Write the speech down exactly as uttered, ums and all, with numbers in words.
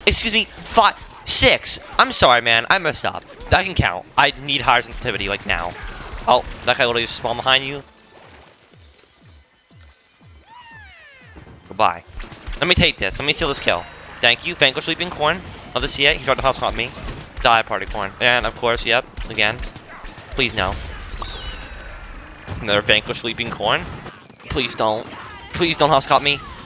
Excuse me, five, six. I'm sorry, man. I messed up. That can count. I need higher sensitivity, like now. Oh, that guy literally just spawned behind you. Goodbye. Let me take this. Let me steal this kill. Thank you. Vanquish Sleeping Corn. Love to see it. He tried to house hunt me. Die, Party Corn. And, of course, yep. Again. Please, no. Another Vanquish Sleeping Corn. Please don't. Please don't house caught me.